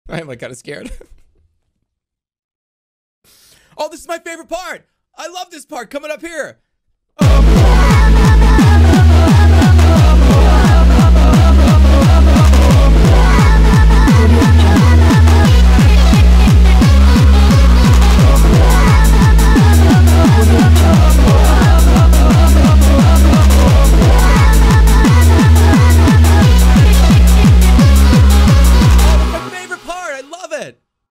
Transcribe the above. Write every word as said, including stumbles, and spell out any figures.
I am like kind of scared. Oh, this is my favorite part. I love this part coming up here. Oh.